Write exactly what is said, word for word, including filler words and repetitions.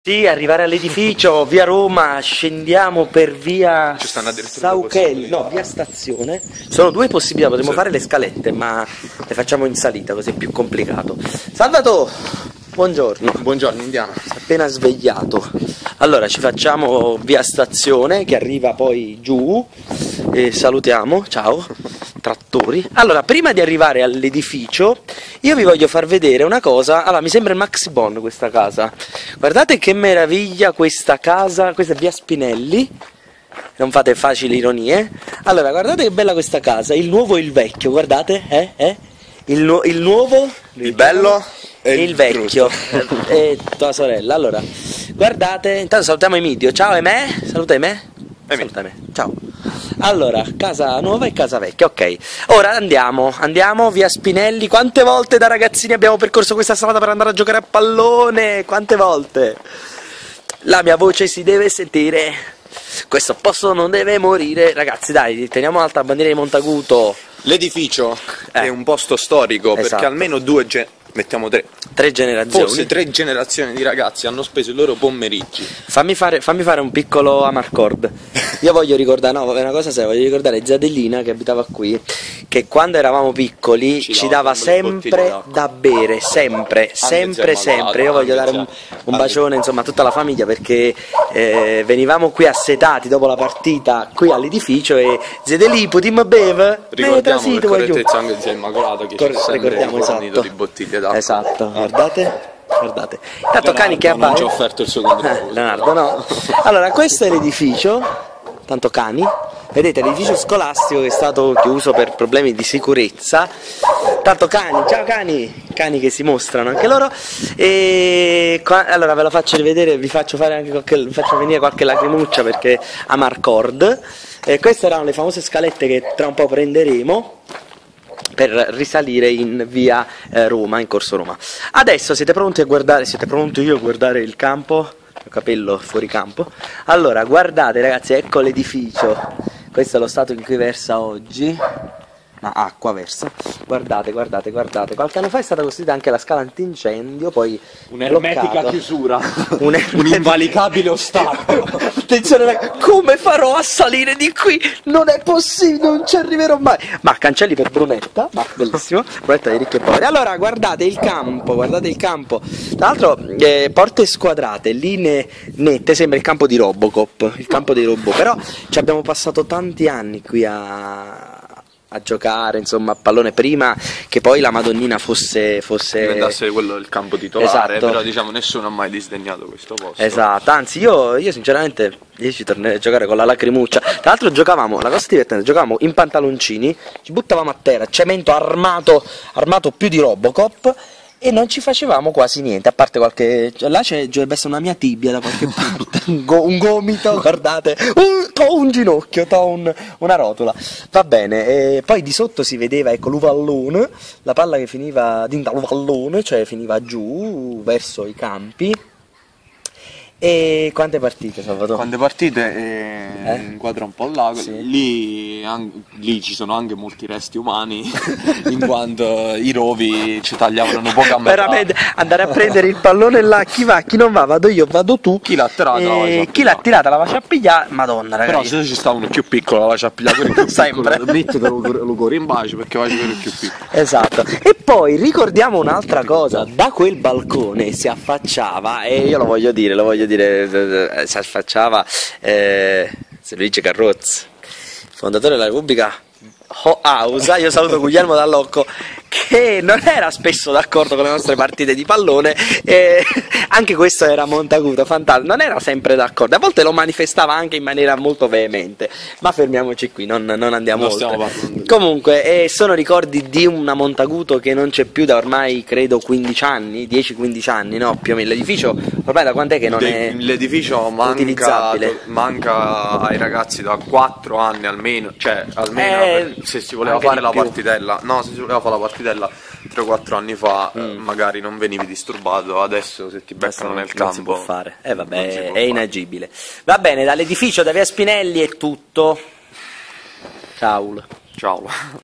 Sì, arrivare all'edificio, via Roma, scendiamo per via Ci stanno addirittura Sauchelli, no, via Stazione. Sono due possibilità, potremmo sì. fare le scalette, ma le facciamo in salita, così è più complicato. Salvatore, buongiorno. Buongiorno Indiano. Appena svegliato. Allora, ci facciamo via Stazione, che arriva poi giù, e salutiamo, ciao, trattori. Allora, prima di arrivare all'edificio, io vi voglio far vedere una cosa. Allora, mi sembra il Maxi Bon questa casa. Guardate che meraviglia questa casa, questa è via Spinelli. Non fate facili ironie. Allora, guardate che bella questa casa, il nuovo e il vecchio, guardate, eh, eh. Il, nu il nuovo, il bello e il, il vecchio. E tua sorella. Allora, guardate, intanto salutiamo Emidio. Ciao Emè, saluta Emè. Saluta Emè. Ciao. Allora, casa nuova e casa vecchia, ok. Ora andiamo, andiamo via Spinelli. Quante volte da ragazzini abbiamo percorso questa strada per andare a giocare a pallone? Quante volte? La mia voce si deve sentire. Questo posto non deve morire. Ragazzi, dai, teniamo alta la bandiera di Montaguto. L'edificio eh. è un posto storico, esatto. Perché almeno due, ge mettiamo tre, tre generazioni. forse tre generazioni di ragazzi hanno speso i loro pomeriggi. Fammi fare, fammi fare un piccolo Amarcord. Io voglio ricordare, no, è una cosa seria, voglio ricordare Zadellina che abitava qui, che quando eravamo piccoli ci, ci dava sempre da bere, sempre, sempre, sempre. Io voglio dare un, un bacione, insomma, a tutta la famiglia, perché eh, venivamo qui assetati dopo la partita qui all'edificio e Zedeli, potremmo bere? Ricordiamo per correttezza anche di Immacolata che ci sempre fornito di bottiglie d'acqua. Esatto, guardate. Guardate, tanto cani che non ci ha offerto il suo contributo. Eh, Leonardo no. Allora, questo è l'edificio, tanto cani, vedete l'edificio scolastico che è stato chiuso per problemi di sicurezza. Tanto cani, ciao cani, cani che si mostrano anche loro. E qua, allora ve lo faccio rivedere, vi faccio fare anche qualche, vi faccio venire qualche lacrimuccia perché Amarcord. E queste erano le famose scalette che tra un po' prenderemo per risalire in via eh, Roma, in corso Roma. Adesso siete pronti a guardare, siete pronti io a guardare il campo? Il capello fuori campo. Allora, guardate ragazzi, ecco l'edificio. Questo è lo stato in cui versa oggi. Ma acqua versa. Guardate, guardate, guardate. Qualche anno fa è stata costruita anche la scala antincendio, poi un'ermetica chiusura, un, un invalicabile ostacolo. Attenzione ragazzi, come farò a salire di qui? Non è possibile, non ci arriverò mai. Ma cancelli per Brunetta, ma bellissimo. Brunetta di ricchi e poveri. Allora, guardate il campo, guardate il campo. Tra l'altro, eh, porte squadrate, linee nette, sembra il campo di Robocop, il campo dei robot. Però ci abbiamo passato tanti anni qui a... a giocare, insomma, a pallone, prima che poi la Madonnina fosse fosse diventasse quello il campo titolare. Esatto. Però diciamo nessuno ha mai disdegnato questo posto. Esatto, anzi io, io sinceramente io ci tornerei a giocare con la lacrimuccia. Tra l'altro giocavamo, la cosa divertente, giocavamo in pantaloncini, ci buttavamo a terra, cemento armato, armato più di Robocop, e non ci facevamo quasi niente, a parte qualche... là c'è, dovrebbe essere una mia tibia da qualche parte, un, go, un gomito, guardate, un, to un ginocchio, to un, una rotola, va bene. E poi di sotto si vedeva, ecco, l'uvallone, la palla che finiva dentro l'uvallone, cioè finiva giù, verso i campi. E quante partite, Salvatore? Quante partite, eh, eh? inquadra un po' là, sì. lì, an, lì ci sono anche molti resti umani, in quanto i rovi ci tagliavano un po' a metà. Veramente, andare a prendere il pallone là, chi va, chi non va, vado io, vado tu. Chi l'ha tirata e chi l'ha tirata la faccia a pigliare, madonna ragazzi. Però se ci stavano più piccolo la faccia a pigliare quelli più sempre. Mettete lo cuore in bacio perché vai a vedere più piccolo. Esatto. E poi ricordiamo un'altra cosa, da quel balcone si affacciava, e io lo voglio dire, lo voglio dire, si affacciava eh, Luigi Carrozzi, fondatore della Repubblica Ausa. Io saluto Guglielmo Dall'Occo, che non era spesso d'accordo con le nostre partite di pallone, e anche questo era Montaguto, fantastico, non era sempre d'accordo, a volte lo manifestava anche in maniera molto veemente, ma fermiamoci qui, non, non andiamo oltre. Comunque eh, sono ricordi di una Montaguto che non c'è più da ormai credo quindici anni, dieci quindici anni, no, più o meno. L'edificio ormai da quant'è che non è l'edificio manca, utilizzabile? Manca ai ragazzi da quattro anni almeno, cioè almeno eh, se si voleva fare la partitella, no, se si voleva fare la partitella tre o quattro anni fa, mm. magari non venivi disturbato, adesso se ti beccano nel campo non si può fare, eh vabbè, è fare. inagibile. Va bene, dall'edificio da via Spinelli è tutto. Ciao. Ciao.